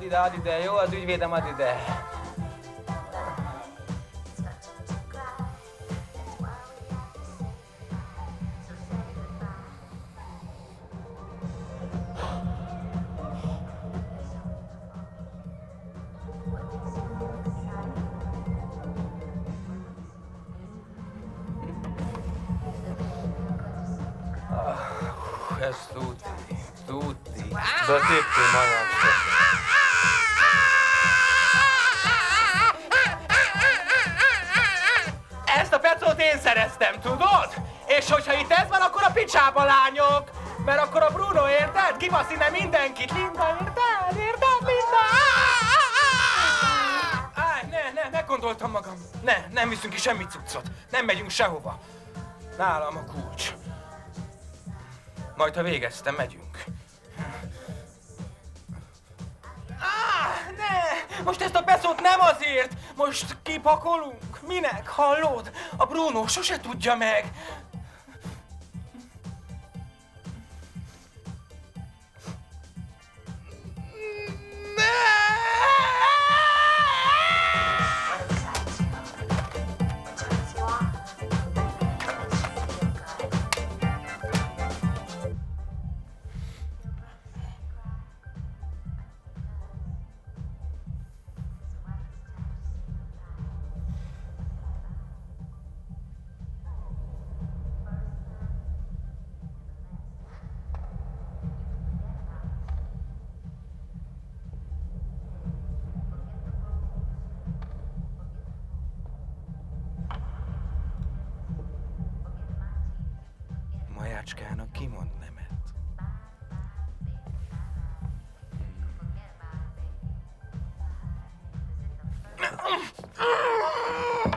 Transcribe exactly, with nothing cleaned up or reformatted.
add ide, add ide, jó? Az ügyvédem, add ide. Ez tuti, tuti. De tippé magam. Ezt a pecót én szereztem, tudod? És hogyha itt ez van, akkor a picsába, lányok! Mert akkor a Bruno, érted? Kivasz innen mindenkit, Linda, érted? Érted, Linda? Áj, ne, ne, meggondoltam magam. Ne, nem viszünk ki semmi cuccot. Nem megyünk sehova. Nálam a kulcs. Majd, ha végeztem, megyünk. Ah, ne! Most ezt a pecót nem azért! Most kipakolunk. Minek? Hallod? A Bruno sose tudja meg. Majácskának kimond nemet.